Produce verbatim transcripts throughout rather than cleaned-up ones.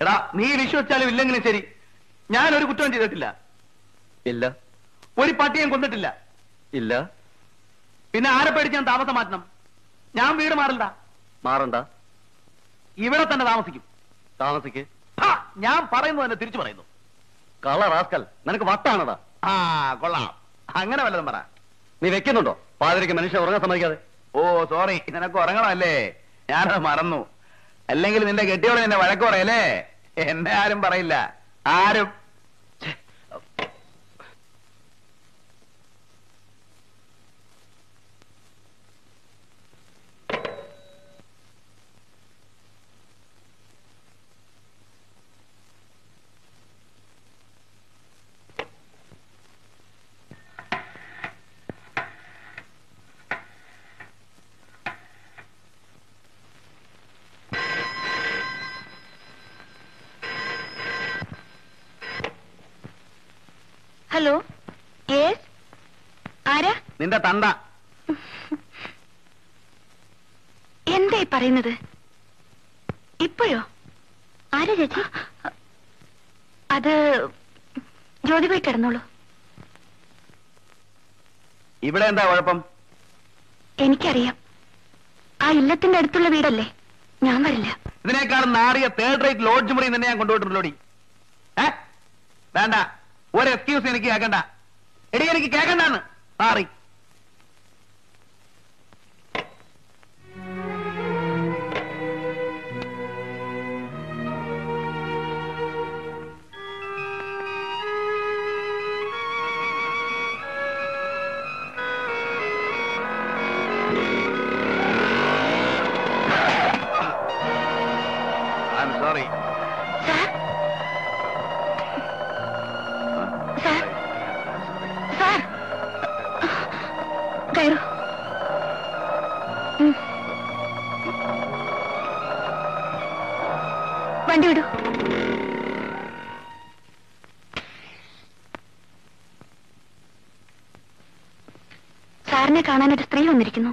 എടാ, നീ വിശ്വസിച്ചാലും ഇല്ലെങ്കിലും ശരി, ഞാൻ ഒരു കുറ്റവും ചെയ്തിട്ടില്ല. ഇല്ല. ഒരു പട്ടിയും കൊന്നിട്ടില്ല. ഇല്ല. പിന്നെ ആരെ പേടിച്ച് ഞാൻ താമസം മാറ്റണം? ഞാൻ വീട് മാറണ്ട. മാറണ്ട. ഇവിടെ തന്നെ താമസിക്കും. താമസിക്ക്. ഞാൻ പറയുന്നു തന്നെ തിരിച്ചു പറയുന്നു. കള റാസ്കൽ, നിനക്ക് വട്ടാണതാ. ആ കൊള്ളാം. അങ്ങനെ വല്ലതും പറ. നീ വെക്കുന്നുണ്ടോ പാതിരിക്ക് മനുഷ്യൻ ഉറങ്ങാൻ സമ്മതിക്കാതെ? ഓ സോറി, നിനക്ക് ഉറങ്ങണമല്ലേ? ഞാനത് മറന്നു. അല്ലെങ്കിൽ നിന്റെ കെട്ടിയോടെ എന്നെ വഴക്ക് പറയല്ലേ? എന്നെ ആരും പറയില്ല, ആരും. ഹലോ, യെസ്, ആരാ? നിന്റെ തണ്ട. എന്തായി പറയുന്നത്? ഇപ്പോഴോ? ആരാ ചേച്ചി? അത് ജ്യോതി പോയി കിടന്നോളൂ. ഇവിടെ എന്താ കുഴപ്പം? എനിക്കറിയാം, ആ ഇല്ലത്തിന്റെ അടുത്തുള്ള വീടല്ലേ, ഞാൻ വരില്ല. ഇതിനേക്കാളും നാറിയ തേർഡ് റേറ്റ് ലോഡ്ജ് മുറി തന്നെ ഞാൻ കൊണ്ടുപോയിട്ടുള്ളോടി. ഏ വേണ്ട, ഒരു എക്സ്ക്യൂസ് എനിക്ക് കേൾക്കണ്ട. എടി, എനിക്ക് കേൾക്കണ്ടെന്ന്. മാറി. I am sorry. കയറൂ. വണ്ടി വിടൂ. സാറിനെ കാണാൻ ഒരു സ്ത്രീ വന്നിരിക്കുന്നു.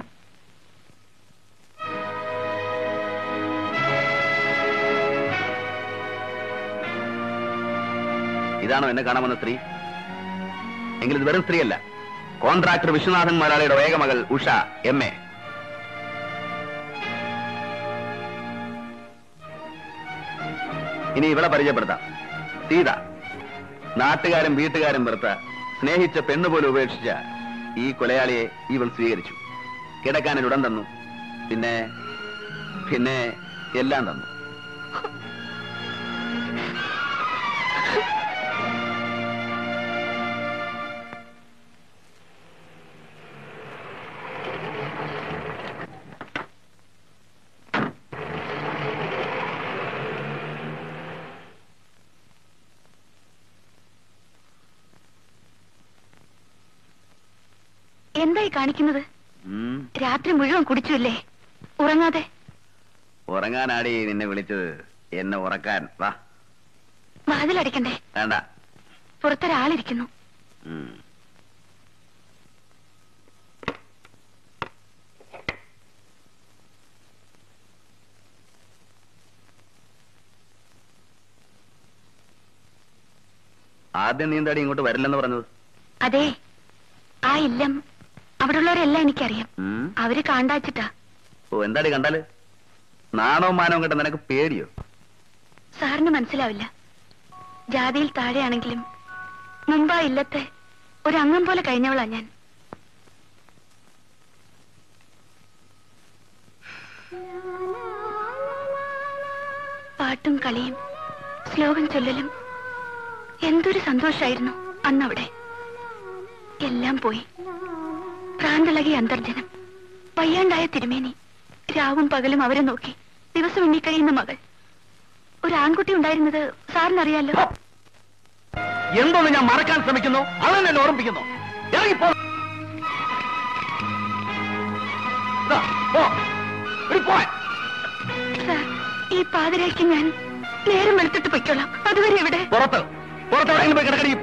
ഇതാണോ എന്നെ കാണാമെന്ന സ്ത്രീ? എങ്കിൽ ഇത് വെറും സ്ത്രീയല്ല, കോൺട്രാക്ടർ വിശ്വനാഥൻ മലയാളിയുടെ ഏക മകൾ ഉഷ, എം എ. ഇനി ഇവളെ പരിചയപ്പെടുത്താം. സീത. നാട്ടുകാരും വീട്ടുകാരും വെറുത്ത, സ്നേഹിച്ച പെണ്ണുപോലെ ഉപേക്ഷിച്ച ഈ കൊലയാളിയെ ഇവൾ സ്വീകരിച്ചു. കിടക്കാൻ ഉടൻ തന്നു, പിന്നെ പിന്നെ എല്ലാം തന്നു. എന്തായി കാണിക്കുന്നത്? രാത്രി മുഴുവൻ കുടിച്ചുല്ലേ, ഉറങ്ങാതെ? ഉറങ്ങാനാടി നിന്നെ വിളിച്ചത്, എന്നെ ഉറക്കാൻ. വാ. വാതിലടിക്കണ്ടേ? വേണ്ട. പുറത്തൊരാളിരിക്കുന്നു. ആദ്യം നീ എന്താടി ഇങ്ങോട്ട് വരില്ലെന്ന് പറഞ്ഞത്? അതെ, ആ ഇല്ലം അവിടെ ഉള്ളവരെല്ലാം എനിക്കറിയാം. അവര് കാണ്ടാച്ചിട്ടാ. ഓ, എന്താടി കണ്ടാല്? നാണവും മാനവും കേട്ട നിനക്ക് പേടിയോ? സാറിന് മനസ്സിലാവില്ല. ജാതിയിൽ താഴെയാണെങ്കിലും മുമ്പാ ഇല്ലത്തെ ഒരു അംഗം പോലെ കഴിഞ്ഞവളാ ഞാൻ. പാട്ടും കളിയും ശ്ലോകം ചൊല്ലലും എന്തൊരു സന്തോഷായിരുന്നു അന്നവിടെ. എല്ലാം പോയി. പ്രാന്തളകിയ അന്തർജനം, വയ്യാണ്ടായ തിരുമേനി, രാവും പകലും അവരെ നോക്കി ദിവസം എണ്ണിക്കഴിയുന്ന മകൾ. ഒരു ആൺകുട്ടി ഉണ്ടായിരുന്നത് സാറിനറിയാലോ. എന്തോന്ന് ഞാൻ മറക്കാൻ ശ്രമിക്കുന്നു, അവനെന്നെ ഓർമ്മിപ്പിക്കുന്നു. ഇറങ്ങിപ്പോ. സാർ, ഈ പാതിരയ്ക്ക് ഞാൻ നേരം വെളുത്തിട്ട് പൊയ്ക്കോളാം. അതുവരെ എവിടെ? പുറത്ത് പുറത്തെവിടെയെങ്കിലും പോയി കിടക്കടി.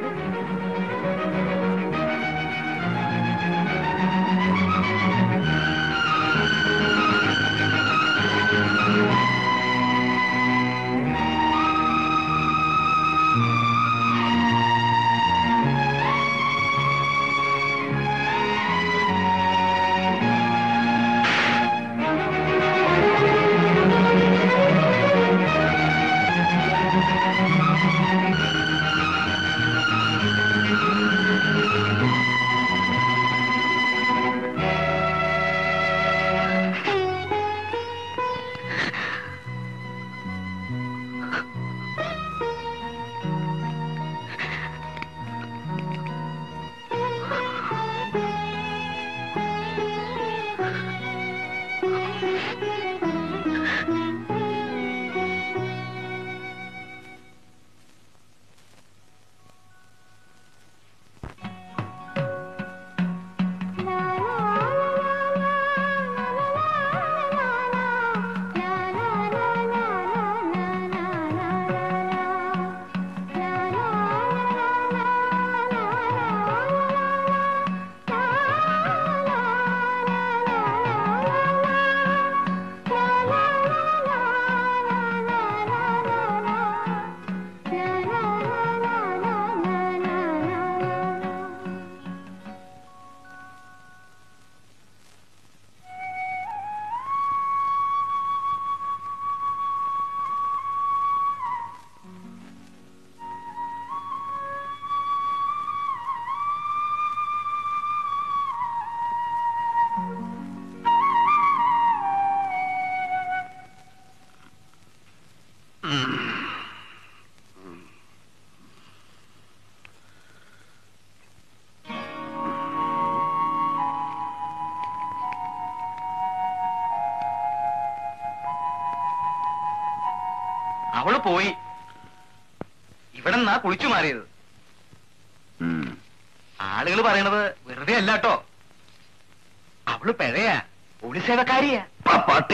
പോയി. ഇവിടെ നിന്നാ കുളിച്ചു മാറിയത്. ഉം. ആളുകൾ പറയണത് വെറുതെ അല്ല കേട്ടോ. അവള് പിഴയാ, പോലീസ് സേവക്കാരിയാ. ആ പട്ടി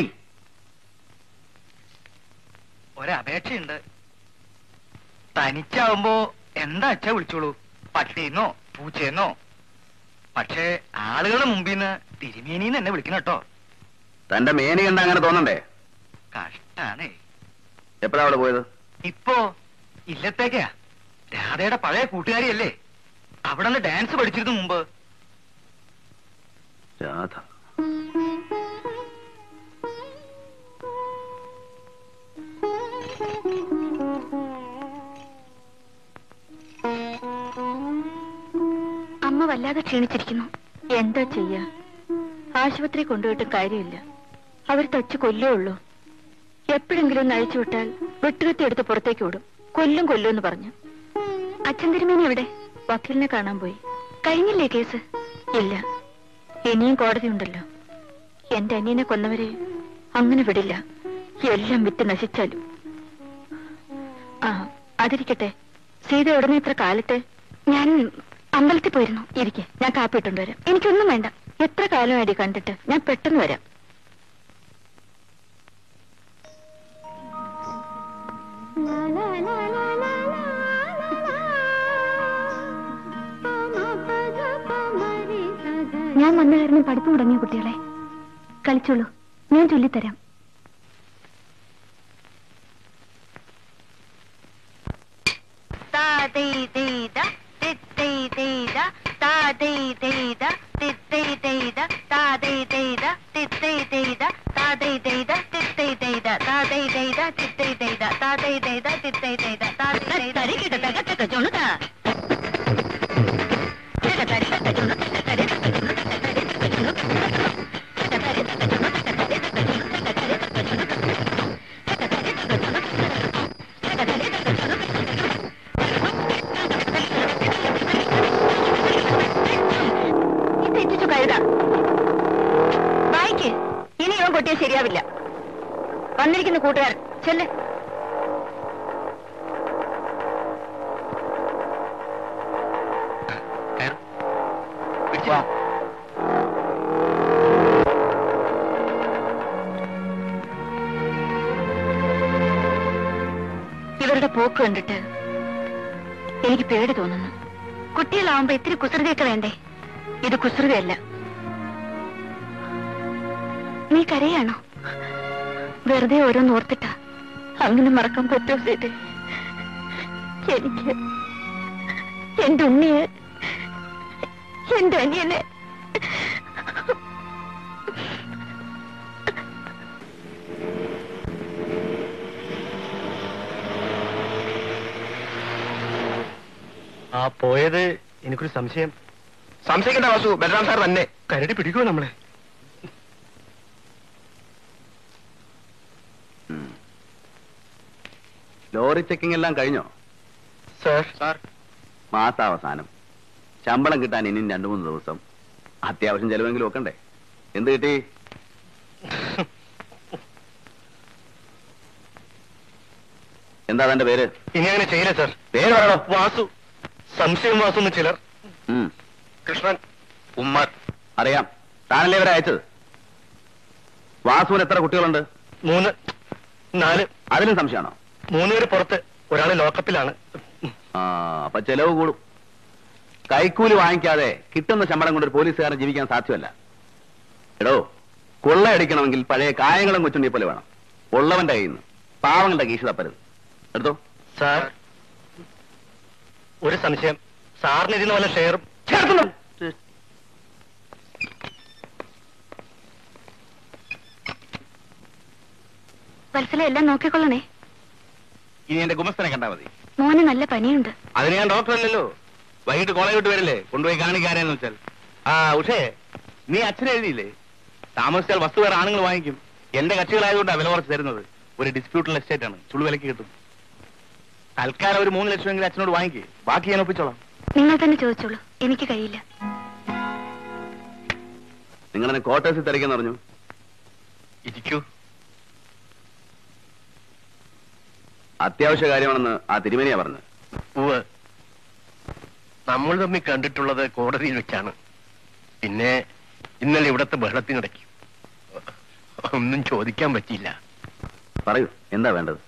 ഒരപേക്ഷയുണ്ട്. തനിച്ചാവുമ്പോ എന്താ അച്ഛ വിളിച്ചോളൂ, പട്ടീന്നോ പൂച്ചയെന്നോ. പക്ഷേ ആളുകളുടെ മുമ്പിൽ നിന്ന് തിരുമേനിന്ന് എന്നെ വിളിക്കണം കേട്ടോ. തന്റെ മേനി കണ്ട അങ്ങനെ തോന്നണ്ടേ? കഷ്ടാണേ. എപ്പോഴാ അവിടെ പോയത്? ഇപ്പോ ഇല്ലത്തേക്കാ. രാധയുടെ പഴയ കൂട്ടുകാരിയല്ലേ, അവിടെ നിന്ന് ഡാൻസ് പഠിച്ചിരുന്നു മുമ്പ്. രാധ. അമ്മ വല്ലാതെ ക്ഷീണിച്ചിരിക്കുന്നു. എന്താ ചെയ്യാ? ആശുപത്രി കൊണ്ടുപോയിട്ട് കാര്യമില്ല. അവർ തച്ച് കൊല്ലേ ഉള്ളൂ. എപ്പോഴെങ്കിലും ഒന്ന് അഴിച്ചു വിട്ടാൽ വെട്ടുകത്തി എടുത്ത് പുറത്തേക്ക് വിടും. കൊല്ലും കൊല്ലും എന്ന് പറഞ്ഞു. അച്ഛൻ തിരുമേനി എവിടെ? വക്കീലിനെ കാണാൻ പോയി. കഴിഞ്ഞില്ലേ കേസ്? ഇല്ല, ഇനിയും കോടതി ഉണ്ടല്ലോ. എന്റെ അനിയനെ കൊന്നവരെ അങ്ങനെ വിടില്ല, എല്ലാം വിറ്റ് നശിച്ചാലും. ആ അതിരിക്കട്ടെ, സീത ഉടനെ ഇത്ര കാലത്ത്? ഞാൻ അമ്പലത്തിൽ പോയിരുന്നു. ഇരിക്കെ, ഞാൻ കാപ്പിട്ടുകൊണ്ട് വരാം. എനിക്കൊന്നും വേണ്ട. എത്ര കാലമായിട്ട് കണ്ടിട്ട്? ഞാൻ പെട്ടെന്ന് വരാം. ഞാൻ വന്ന കാരണം പഠിപ്പ് മുടങ്ങിയ കുട്ടികളെ കളിച്ചോളൂ, ഞാൻ ചൊല്ലിത്തരാം. വായിക്ക്, ഇനി ഇവൻ കൊട്ടിയ ശരിയാവില്ല. വന്നിരിക്കുന്ന കൂട്ടുകാരൻ ചെല്ല്. ഇവരുടെ പോക്ക് കണ്ടിട്ട് എനിക്ക് പേടി തോന്നുന്നു. കുട്ടികളാവുമ്പോ ഇത്തിരി കുസൃതിയൊക്കെ വേണ്ടേ? ഇത് കുസൃതിയല്ല. നീ കരയാണോ? വെറുതെ ഓരോന്ന് ഓർത്തിട്ടാ. അങ്ങനെ മറക്കാൻ പറ്റുമോ സീതേ? എനിക്ക് എന്റെ ഉണ്ണിയെ, എന്റെ അനിയനെ ആ പോയത് എനിക്കൊരു സംശയം. സംശയിക്കേണ്ട വാസു, ബലറാം സാർ തന്നെ കരടി പിടിക്കുമോ നമ്മളെ? ലോറി ചെക്കിംഗ് എല്ലാം കഴിഞ്ഞോ? സാർ സാർ മാസാവസാനം ശമ്പളം കിട്ടാൻ ഇനിയും രണ്ടു മൂന്ന് ദിവസം. അത്യാവശ്യം ചെലവെങ്കിലും വെക്കണ്ടേ? എന്ത് കിട്ടി? എന്താ തന്റെ പേര്? ഇനി അങ്ങനെ ചെയ്യില്ല സാർ. പേര് പറയണോ? വാസു. സംശയം വാസു എന്ന് ചിലർ. ഉം. കൃഷ്ണൻ, ഉമ്മർ. അറിയാം, താനല്ലേ ഇവരെ അയച്ചത്. വാസുവിന് എത്ര കുട്ടികളുണ്ട്? മൂന്ന് നാല്. അതിലും സംശയമാണോ? മൂന്ന് പേര് പുറത്ത്, ഒരാള് ലോക്കപ്പിലാണ്. ആ, അപ്പൊ ചെലവ് കൂടും. കൈക്കൂലി വാങ്ങിക്കാതെ കിട്ടുന്ന ശമ്പളം കൊണ്ട് ഒരു പോലീസുകാരൻ ജീവിക്കാൻ സാധ്യമല്ല. എടോ, കൊള്ളയടിക്കണമെങ്കിൽ പഴയ കായങ്ങളും കൊച്ചുണ്ടി പോലെ വേണം. ഉള്ളവന്റെ കയ്യിൽ നിന്ന് പാവങ്ങളുടെ കീശ തപ്പരുത്. എടുത്തോ. സാർ, ഒരു സംശയം. സാറിന് ഇതിന് വല്ല ഷെയറും ചേർക്കുന്നു. വത്സല എല്ലാം നോക്കിക്കൊള്ളണേ. ഇനി എന്റെ ഗുമസ്തനെ കണ്ടാ മതി. മോന് നല്ല പനിയുണ്ട്. അതിന് ഞാൻ ഡോക്ടർ അല്ലല്ലോ. വൈകിട്ട് കോളേജ് വിട്ട് വരില്ലേ, കൊണ്ടുപോയി കാണിക്കാരെന്ന് വെച്ചാൽ. ആ ഉഷേ, നീ അച്ഛനെ എഴുതിയില്ലേ? താമസിച്ചാൽ വസ്തു വേറെ ആണുങ്ങൾ വാങ്ങിക്കും. എന്റെ കക്ഷികളായതുകൊണ്ടാണ് വില കുറച്ച് തരുന്നത്. ഒരു ഡിസ്പ്യൂട്ടുള്ള എസ്റ്റേറ്റ് ആണ്, ചുളു വിലക്ക് കിട്ടും. തൽക്കാലം ഒരു മൂന്ന് ലക്ഷമെങ്കിലും അച്ഛനോട് വാങ്ങിക്കേ, ബാക്കി ഞാൻ ഒപ്പിച്ചോളാം. നിങ്ങൾ തന്നെ ചോദിച്ചോളൂ, എനിക്ക് കഴിയില്ല. നിങ്ങളെന്നെ ക്വാർട്ടേഴ്സിൽ തിരക്കെന്ന് പറഞ്ഞു. ഇരിക്കൂ. അത്യാവശ്യ കാര്യമാണെന്ന് ആ തിരുമേനിയാ പറഞ്ഞത്. ഉവ് നമ്മൾ തമ്മിൽ കണ്ടിട്ടുള്ളത് കോടതിയിൽ വെച്ചാണ്. പിന്നെ ഇന്നലെ ഇവിടത്തെ ബഹളത്തിനിടയ്ക്ക് ഒന്നും ചോദിക്കാൻ പറ്റിയില്ല. പറയൂ, എന്താ വേണ്ടത്?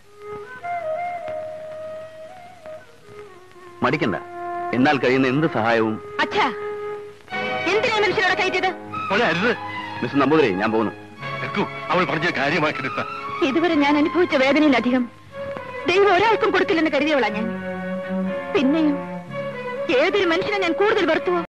മടിക്കണ്ട, എന്നാൽ കഴിയുന്ന എന്ത് സഹായവും. അച്ഛാ, എന്തിനാ മനുഷ്യരോടെ കയറ്റിയത്? അരുത് മിസ്റ്റർ നമ്പൂതിരി, ഞാൻ പോകുന്നു. അവൾ പറഞ്ഞ കാര്യമാക്കരുത്. ഇതുവരെ ഞാൻ അനുഭവിച്ച വേദനയിലധികം ദൈവം ഒരാൾക്കും കൊടുക്കില്ലെന്ന് കരുതിയവളാ ഞാൻ. പിന്നെയും ഏതൊരു മനുഷ്യനെ ഞാൻ കൂടുതൽ വെറുത്തുവോ